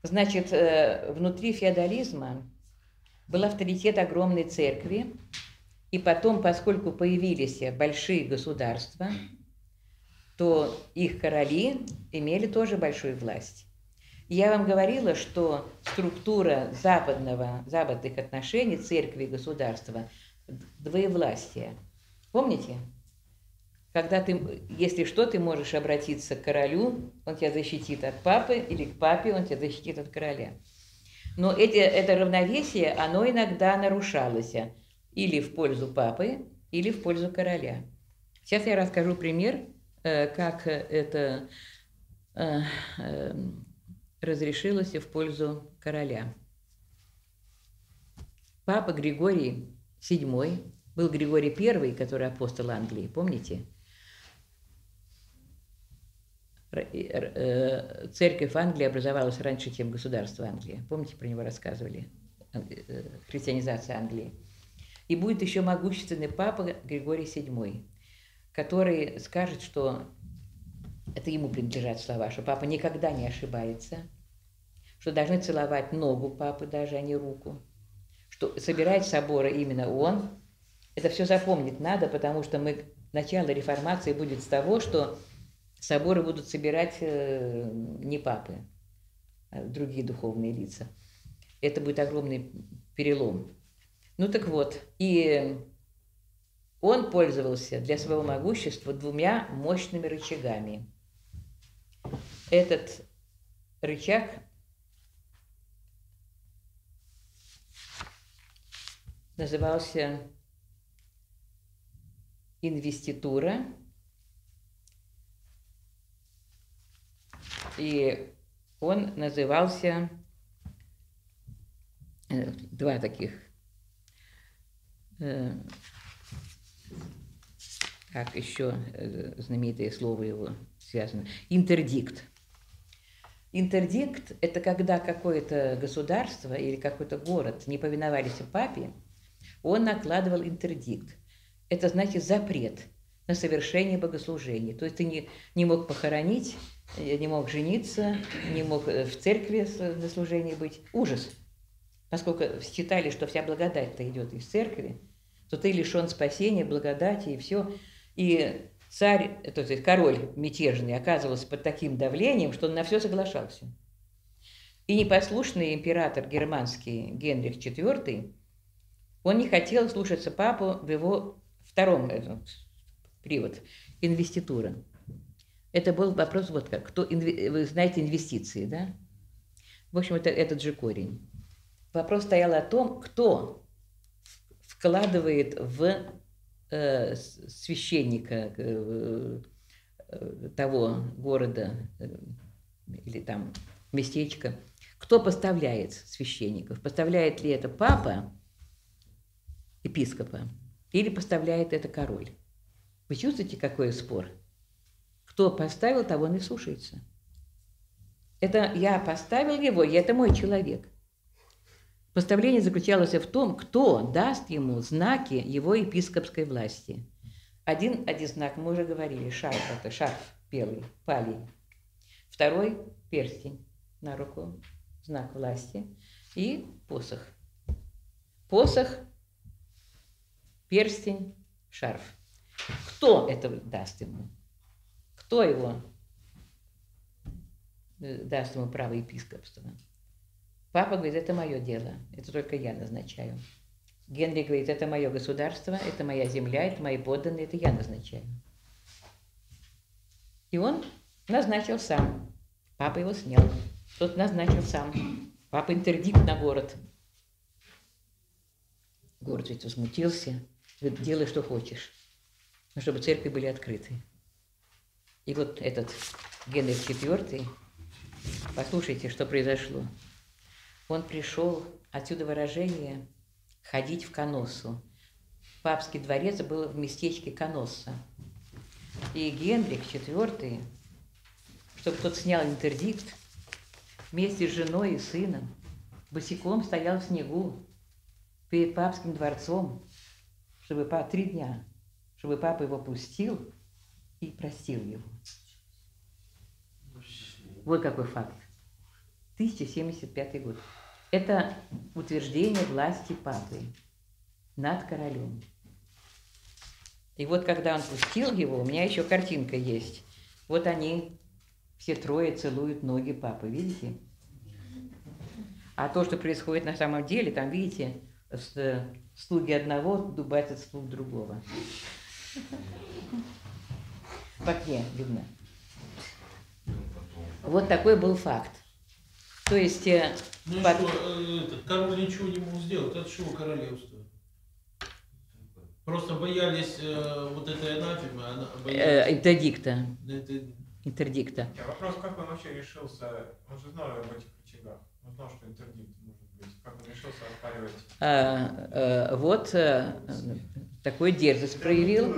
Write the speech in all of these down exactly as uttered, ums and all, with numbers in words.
Значит, внутри феодализма был авторитет огромной церкви, и потом, поскольку появились большие государства, то их короли имели тоже большую власть. Я вам говорила, что структура западного, западных отношений церкви и государства – двоевластие. Помните? Когда ты, если что, ты можешь обратиться к королю, он тебя защитит от папы, или к папе, он тебя защитит от короля. Но эти, это равновесие, оно иногда нарушалось или в пользу папы, или в пользу короля. Сейчас я расскажу пример, как это разрешилось в пользу короля. Папа Григорий седьмой, был Григорий первый, который апостол Англии, помните? Церковь Англии образовалась раньше, чем государство Англии. Помните, про него рассказывали? Христианизация Англии. И будет еще могущественный папа Григорий седьмой, который скажет, что это ему принадлежат слова, что папа никогда не ошибается, что должны целовать ногу папы даже, а не руку, что собирать соборы именно он. Это все запомнить надо, потому что мы, начало реформации будет с того, что соборы будут собирать не папы, а другие духовные лица. Это будет огромный перелом. Ну так вот, и он пользовался для своего могущества двумя мощными рычагами. Этот рычаг назывался инвеститура, и он назывался, два таких, как еще знаменитое слово его связано, интердикт. Интердикт – это когда какое-то государство или какой-то город не повиновались папе, он накладывал интердикт. Это значит запрет на совершение богослужения. То есть ты не, не мог похоронить, не мог жениться, не мог в церкви на служении быть. Ужас. Поскольку считали, что вся благодать-то идет из церкви, то ты лишен спасения, благодати и все. И царь, то есть король мятежный, оказывался под таким давлением, что он на все соглашался. И непослушный император германский Генрих четвёртый, он не хотел слушаться папу в его втором этот, привод – инвеститура. Это был вопрос вот как, кто, вы знаете, инвестиции, да? В общем, это этот же корень. Вопрос стоял о том, кто вкладывает в э, священника э, того города э, или там местечка, кто поставляет священников. Поставляет ли это папа, епископа, или поставляет это король? Вы чувствуете, какой спор? Кто поставил, того не слушается. Это я поставил его, и это мой человек. Поставление заключалось в том, кто даст ему знаки его епископской власти. Один, один знак, мы уже говорили, шарф, это шарф белый, палий. Второй – перстень на руку, знак власти. И посох. Посох, перстень, шарф. Кто это даст ему? Кто его даст ему право епископства? Папа говорит, это мое дело, это только я назначаю. Генрих говорит, это мое государство, это моя земля, это мои подданные, это я назначаю. И он назначил сам. Папа его снял. Тот назначил сам. Папа интердикт на город. Город ведь возмутился. Говорит, делай, что хочешь. Но чтобы церкви были открыты. И вот этот Генрих четвёртый, послушайте, что произошло. Он пришел, отсюда выражение «ходить в Каноссу». Папский дворец был в местечке Каносса. И Генрих четвёртый, чтобы тот снял интердикт, вместе с женой и сыном босиком стоял в снегу перед папским дворцом, чтобы по три дня, чтобы папа его пустил и простил его. Вот какой факт. тысяча семьдесят пятый год. Это утверждение власти папы над королем. И вот когда он пустил его, у меня еще картинка есть. Вот они все трое целуют ноги папы, видите? А то, что происходит на самом деле, там, видите, слуги одного дубасят слуг другого. В окне видно. Вот такой был факт. То есть... Ну под... и что, этот, король ничего не мог сделать, это чего королевство? Просто боялись э, вот этой анафемы, она боялись... Э, интердикта. Это... Интердикта. А вопрос, как он вообще решился, он же знал об этих рычагах, он знал, что интердикт может быть, как он решился оспаривать? А, а, вот а, такой дерзость проявил.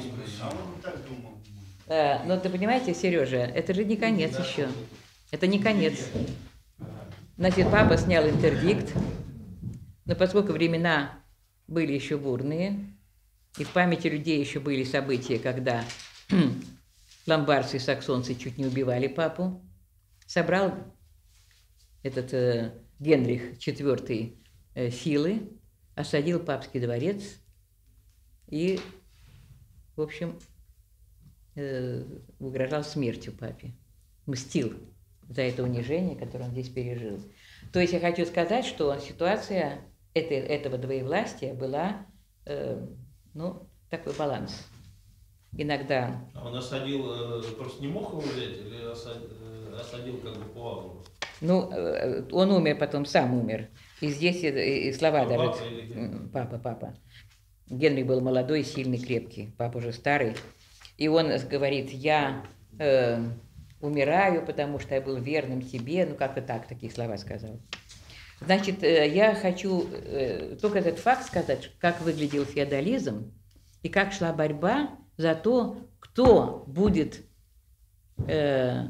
А, но ты понимаете, Сережа, это же не конец еще. Это не конец. Значит, папа снял интердикт, но поскольку времена были еще бурные, и в памяти людей еще были события, когда ломбардцы и саксонцы чуть не убивали папу, собрал этот э, Генрих четвёртый э, силы, осадил папский дворец и, в общем, э, угрожал смертью папе, мстил за это унижение, которое он здесь пережил. То есть я хочу сказать, что ситуация этой, этого двоевластия была, э, ну, такой баланс. Иногда... А он осадил, э, просто не мог его взять, или осадил, э, осадил как бы по ауру? Ну, э, он умер, потом сам умер. И здесь и, и слова А даже... папа или Папа, папа. Генрих был молодой, сильный, крепкий. Папа уже старый. И он говорит, я... Э, умираю, потому что я был верным тебе, ну как-то так, такие слова сказал. Значит, я хочу только этот факт сказать, как выглядел феодализм и как шла борьба за то, кто будет э,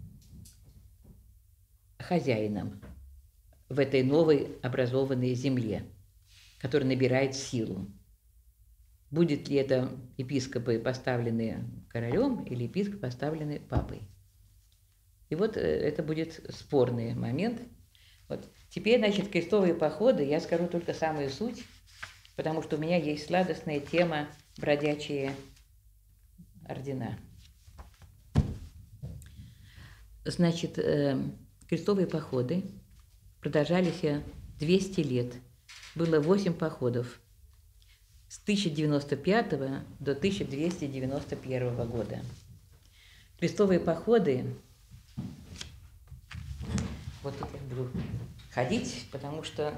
хозяином в этой новой образованной земле, которая набирает силу. Будет ли это епископы, поставленные королем, или епископы, поставленные папой. И вот это будет спорный момент. Вот. Теперь, значит, крестовые походы, я скажу только самую суть, потому что у меня есть сладостная тема бродячие ордена. Значит, крестовые походы продолжались двести лет. Было восемь походов с тысяча девяносто пятого до тысяча двести девяносто первого года. Крестовые походы... Вот тут я буду ходить, потому что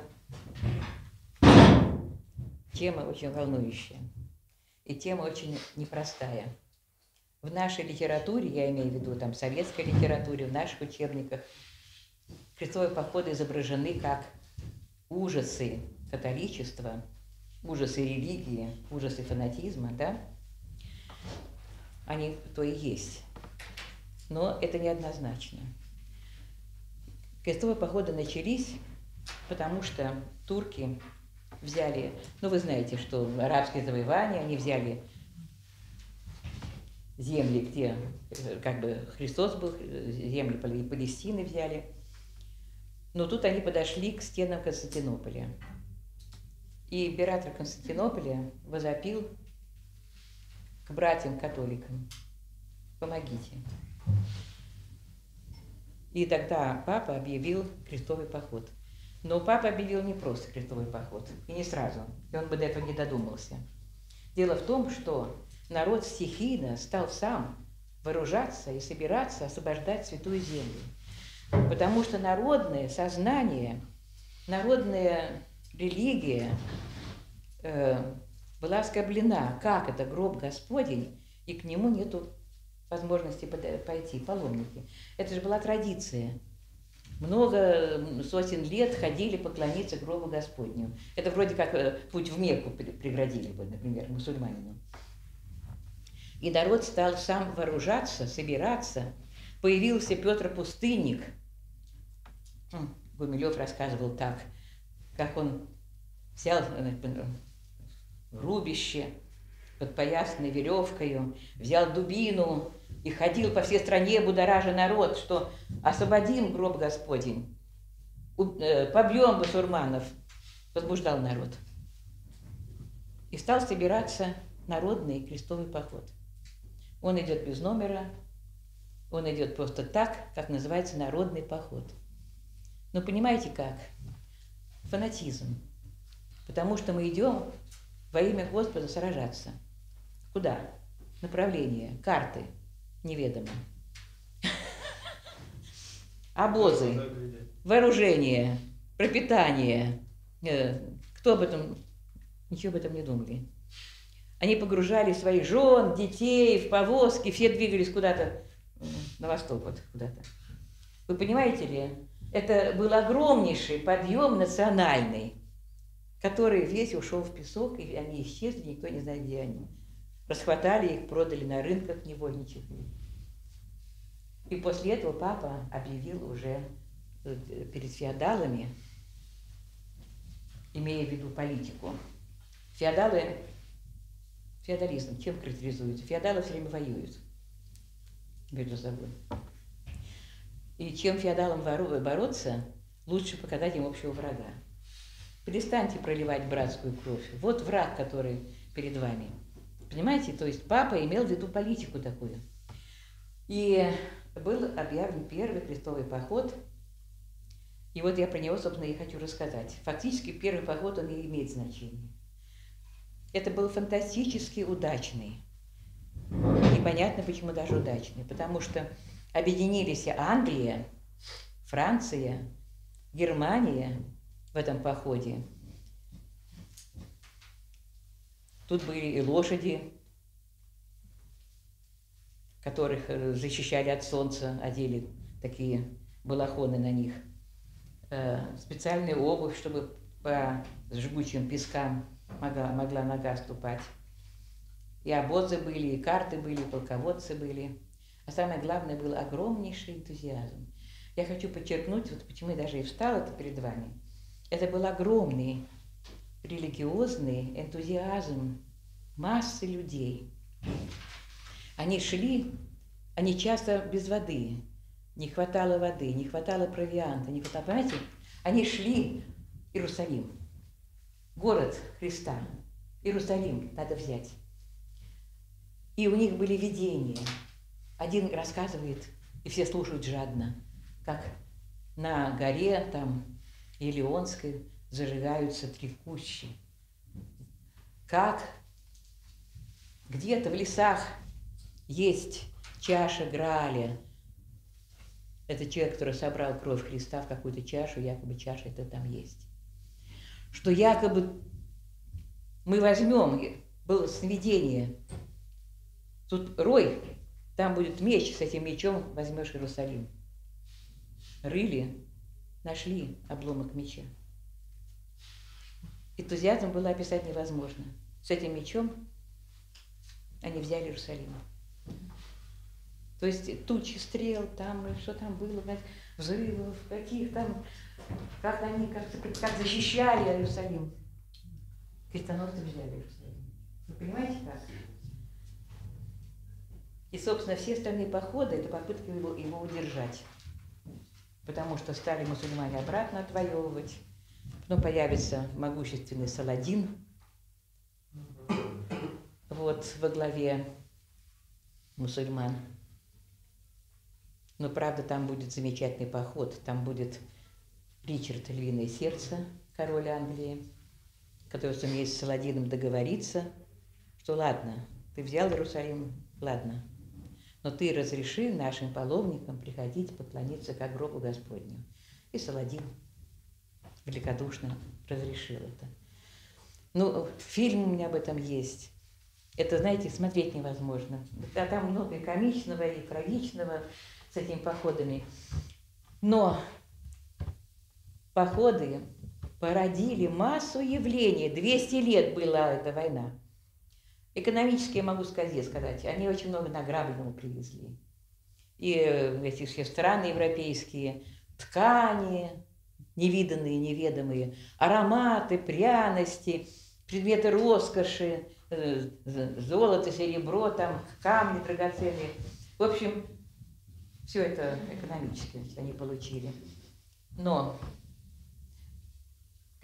тема очень волнующая. И тема очень непростая. В нашей литературе, я имею в виду там советской литературе, в наших учебниках, крестовые походы изображены как ужасы католичества, ужасы религии, ужасы фанатизма, да? Они то и есть. Но это неоднозначно. Крестовые походы начались, потому что турки взяли, ну вы знаете, что арабские завоевания, они взяли земли, где как бы Христос был, земли Палестины взяли. Но тут они подошли к стенам Константинополя. И император Константинополя возопил к братьям-католикам: помогите. И тогда папа объявил крестовый поход. Но папа объявил не просто крестовый поход, и не сразу, и он бы до этого не додумался. Дело в том, что народ стихийно стал сам вооружаться и собираться освобождать Святую Землю. Потому что народное сознание, народная религия э, была оскорблена. Как это гроб Господень, и к нему нету возможности пойти, паломники. Это же была традиция. Много сотен лет ходили поклониться гробу Господню. Это вроде как путь в Мекку преградили бы, например, мусульманину. И народ стал сам вооружаться, собираться. Появился Петр Пустынник. Гумилев рассказывал так, как он взял рубище, подпоясанной веревкою, взял дубину и ходил по всей стране, будоража народ, что освободим гроб Господень. побьем басурманов, возбуждал народ. И стал собираться народный крестовый поход. Он идет без номера, он идет просто так, как называется народный поход. Но понимаете как? Фанатизм. Потому что мы идем во имя Господа сражаться. Куда? Направление, карты неведомо. Обозы, вооружение, пропитание. Кто об этом, ничего об этом не думали. Они погружали своих жен, детей в повозки, все двигались куда-то на восток, вот куда-то. Вы понимаете ли, это был огромнейший подъем национальный, который весь ушел в песок, и они исчезли, никто не знает, где они. Расхватали их, продали на рынках невольничьих. И после этого папа объявил уже перед феодалами, имея в виду политику. Феодалы, феодализм чем характеризуется? Феодалы все время воюют между собой. И чем феодалам бороться, лучше показать им общего врага. Перестаньте проливать братскую кровь. Вот враг, который перед вами. Понимаете? То есть папа имел в виду политику такую. И был объявлен первый крестовый поход. И вот я про него, собственно, и хочу рассказать. Фактически первый поход, он не имеет значения. Это был фантастически удачный. Непонятно, почему даже удачный. Потому что объединились Англия, Франция, Германия в этом походе. Тут были и лошади, которых защищали от солнца, одели такие балахоны на них. Специальная обувь, чтобы по жгучим пескам могла, могла нога ступать. И обозы были, и карты были, и полководцы были. А самое главное, был огромнейший энтузиазм. Я хочу подчеркнуть, вот почему я даже и встала перед вами. Это был огромный религиозный энтузиазм массы людей. Они шли, они часто без воды, не хватало воды, не хватало провианта, не хватало, понимаете? Они шли в Иерусалим, город Христа, Иерусалим надо взять. И у них были видения. Один рассказывает, и все слушают жадно, как на горе там Елеонской зажигаются три кущи. Как где-то в лесах есть чаша Грааля. Это человек, который собрал кровь Христа в какую-то чашу, якобы чаша это там есть. Что якобы мы возьмем, было сновидение, тут рой, там будет меч, с этим мечом возьмешь Иерусалим. Рыли, нашли обломок меча. Энтузиазм было описать невозможно. С этим мечом они взяли Иерусалим. То есть тучи стрел, там, что там было, взрывов, каких там, как они как, как защищали Иерусалим. Крестоносцы взяли Иерусалим. Вы понимаете как? И, собственно, все остальные походы – это попытка его, его удержать. Потому что стали мусульмане обратно отвоевывать. Потом появится могущественный Саладин, вот, во главе мусульман. Но, правда, там будет замечательный поход. Там будет Ричард Львиное Сердце, король Англии, который сумеет с Саладином договориться, что ладно, ты взял Иерусалим, ладно, но ты разреши нашим паломникам приходить поклониться к гробу Господню. И Саладин великодушно разрешил это. Ну, фильм у меня об этом есть. Это, знаете, смотреть невозможно. А там много и комичного, и трагичного с этими походами. Но походы породили массу явлений. двести лет была эта война. Экономически я могу сказать, сказать, они очень много награбленного привезли. И эти все страны европейские, ткани, невиданные, неведомые, ароматы, пряности, предметы роскоши, золото, серебро, там, камни драгоценные. В общем, все это экономически они получили. Но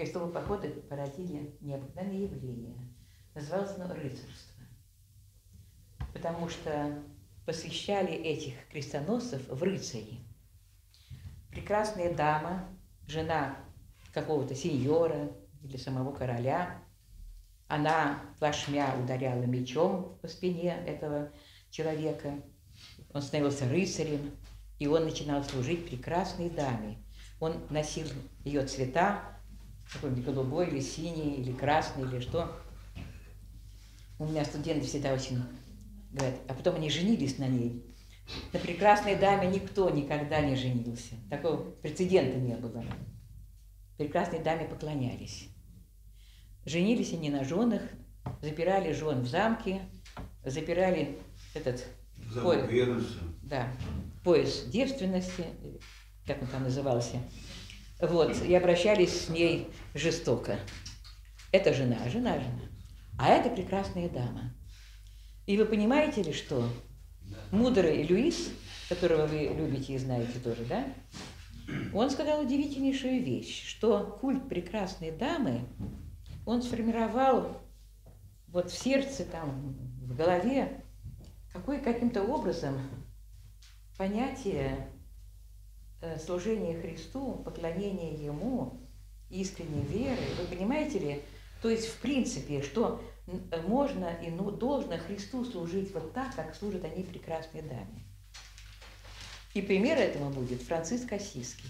Крестовые походы породили необыкновенное явление. Называлось оно рыцарство. Потому что посвящали этих крестоносцев в рыцари. Прекрасная дама, жена какого-то сеньора или самого короля, она плашмя ударяла мечом по спине этого человека. Он становился рыцарем, и он начинал служить прекрасной даме. Он носил ее цвета, какой-нибудь голубой или синий, или красный, или что. У меня студенты всегда очень говорят, а потом они женились на ней. На прекрасной даме никто никогда не женился. Такого прецедента не было. Прекрасной даме поклонялись. Женились они на женах, запирали жен в замке, запирали этот пояс, да, пояс девственности, как он там назывался, вот, и обращались с ней жестоко. Это жена, жена, жена. А это прекрасная дама. И вы понимаете ли, что мудрый Льюис, которого вы любите и знаете тоже, да, он сказал удивительнейшую вещь, что культ прекрасной дамы он сформировал вот в сердце, там, в голове, какой каким-то образом понятие служения Христу, поклонения Ему, искренней веры. Вы понимаете ли? То есть, в принципе, что можно и ну, должно Христу служить вот так, как служат они прекрасной даме. И пример этому будет Франциск Ассизский.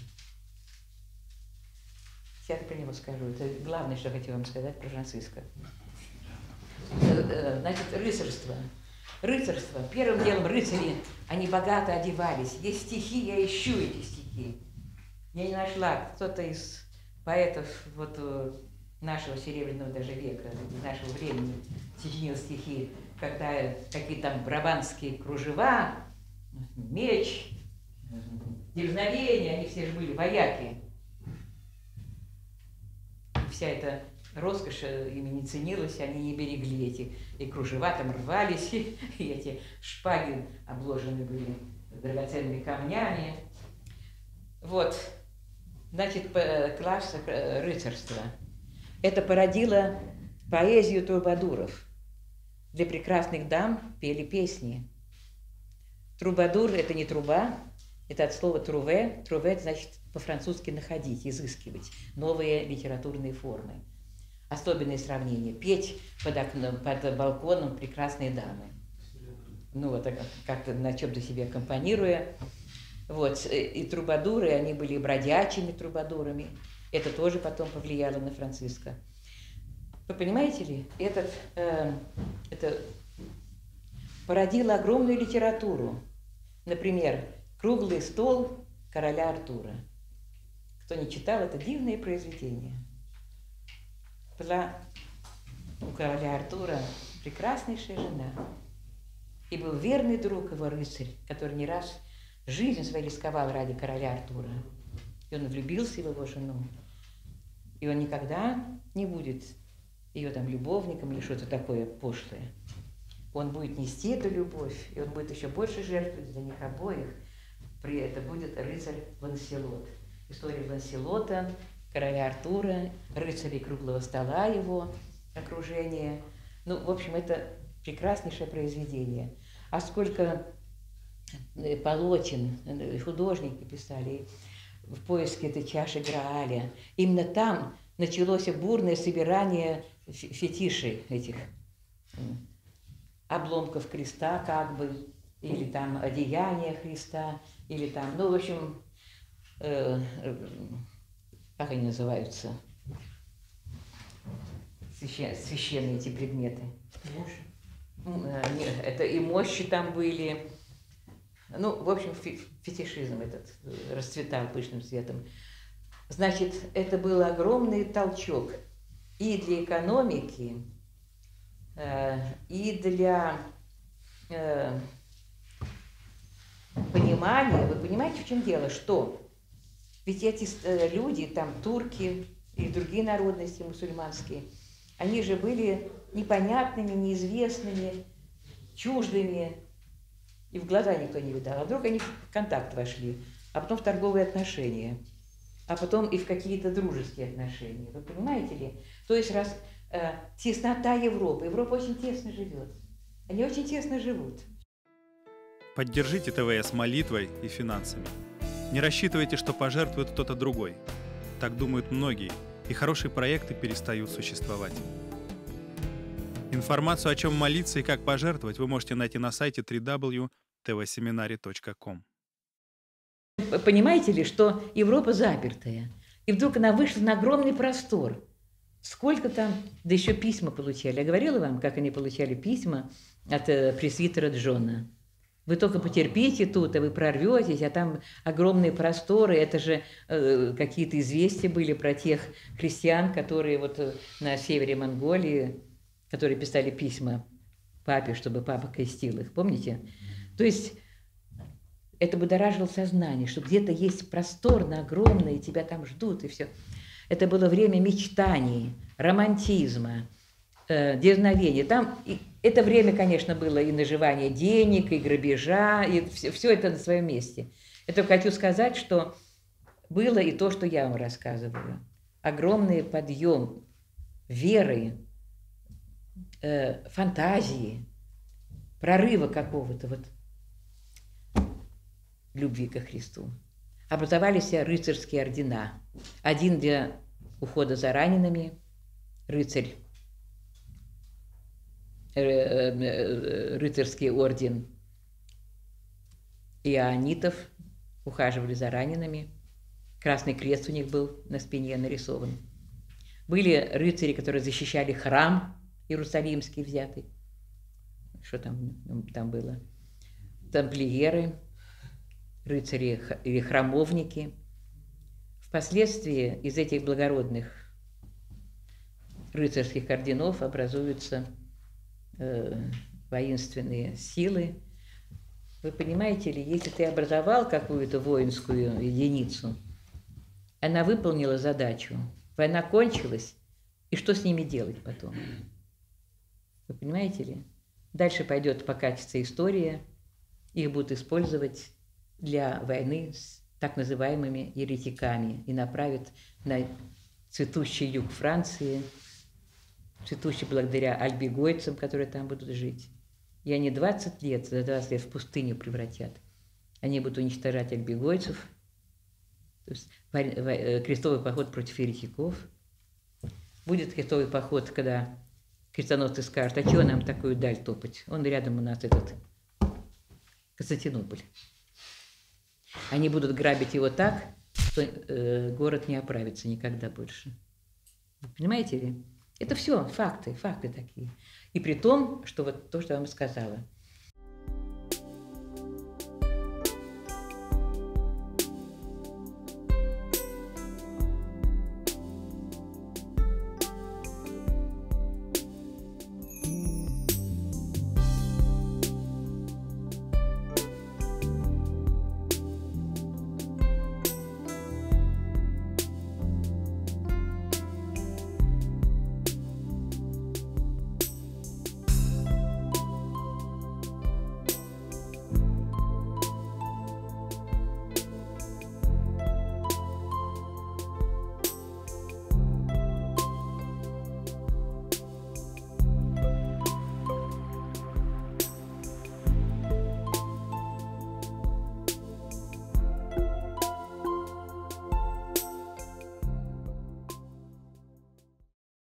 Сейчас про него скажу. Это главное, что хотела вам сказать про Франциска. Значит, рыцарство. Рыцарство. Первым делом рыцари, они богато одевались. Есть стихи, я ищу эти стихи. Я не нашла. Кто-то из поэтов вот нашего серебряного даже века, нашего времени сочинил стихи, когда какие там брабанские кружева, меч, дерзновение, они все же были вояки. Вся эта роскошь ими не ценилась, они не берегли эти, и кружева там рвались, и, и эти шпаги обложены были драгоценными камнями. Вот, значит, класс рыцарства. Это породило поэзию трубадуров. Для прекрасных дам пели песни. Трубадур – это не труба, это от слова «труве». «Труве» – это значит по-французски «находить», «изыскивать», новые литературные формы. Особенное сравнение. Петь под окном, под балконом прекрасные дамы. Ну вот, как-то на чем-то себе аккомпанируя. Вот. И трубадуры, они были бродячими трубадурами. Это тоже потом повлияло на Франциска. Вы понимаете ли, этот, э, это породило огромную литературу. Например, «Круглый стол короля Артура». Кто не читал, это дивное произведение. Была у короля Артура прекраснейшая жена. И был верный друг его, рыцарь, который не раз жизнь свою рисковал ради короля Артура. И он влюбился в его жену. И он никогда не будет ее там любовником или что-то такое пошлое. Он будет нести эту любовь, и он будет еще больше жертвовать за них обоих. При этом будет рыцарь Ланселот. История Ланселота, короля Артура, рыцарей круглого стола его окружение. Ну, в общем, это прекраснейшее произведение. А сколько полотен художники писали в поиске этой чаши Грааля. Именно там началось бурное собирание фетишей этих обломков креста, как бы, или там одеяния Христа, или там, ну, в общем, э, э, как они называются, Священ, священные эти предметы. Мощи. Это и мощи там были. Ну, в общем, фетишизм этот расцветал пышным цветом. Значит, это был огромный толчок и для экономики, и для понимания. Вы понимаете, в чем дело? Что? Ведь эти люди, там турки и другие народности мусульманские, они же были непонятными, неизвестными, чуждыми, и в глаза никто не видал. А вдруг они в контакт вошли, а потом в торговые отношения. а потом и в какие-то дружеские отношения. Вы понимаете ли? То есть раз э, теснота Европы, Европа очень тесно живет. Они очень тесно живут. Поддержите ТВС молитвой и финансами. Не рассчитывайте, что пожертвует кто-то другой. Так думают многие, и хорошие проекты перестают существовать. Информацию, о чем молиться и как пожертвовать, вы можете найти на сайте дабл ю дабл ю дабл ю точка тв семинари точка ком. Понимаете ли, что Европа запертая, и вдруг она вышла на огромный простор. Сколько там, да еще письма получали. Я говорила вам, как они получали письма от э, пресвитера Джона. Вы только потерпите тут, а вы прорветесь, а там огромные просторы. Это же э, какие-то известия были про тех христиан, которые вот э, на севере Монголии, которые писали письма папе, чтобы папа крестил их. Помните? То есть это будоражило сознание, что где-то есть просторно, огромное, и тебя там ждут, и все. Это было время мечтаний, романтизма, э, дерзновения. Там и, это время, конечно, было и наживания денег, и грабежа, и все, все это на своем месте. Это хочу сказать, что было и то, что я вам рассказываю. Огромный подъем веры, э, фантазии, прорыва какого-то вот любви ко Христу. Образовались рыцарские ордена. Один для ухода за ранеными, рыцарь, рыцарский орден иоаннитов, ухаживали за ранеными. Красный крест у них был на спине нарисован. Были рыцари, которые защищали храм Иерусалимский взятый. Что там, там было? Тамплиеры, рыцари или храмовники. Впоследствии из этих благородных рыцарских орденов образуются э, воинственные силы. Вы понимаете ли, если ты образовал какую-то воинскую единицу, она выполнила задачу, война кончилась, и что с ними делать потом? Вы понимаете ли? Дальше пойдет покатится история, их будут использовать для войны с так называемыми еретиками и направят на цветущий юг Франции, цветущий благодаря альбегойцам, которые там будут жить. И они двадцать лет, за двадцать лет в пустыню превратят. Они будут уничтожать альбегойцев, то есть крестовый поход против еретиков. Будет крестовый поход, когда крестоносцы скажут, а чего нам такую даль топать? Он рядом у нас этот Константинополь. Они будут грабить его так, что э, город не оправится никогда больше. Вы понимаете ли? Это все факты, факты такие. И при том, что вот то, что я вам сказала,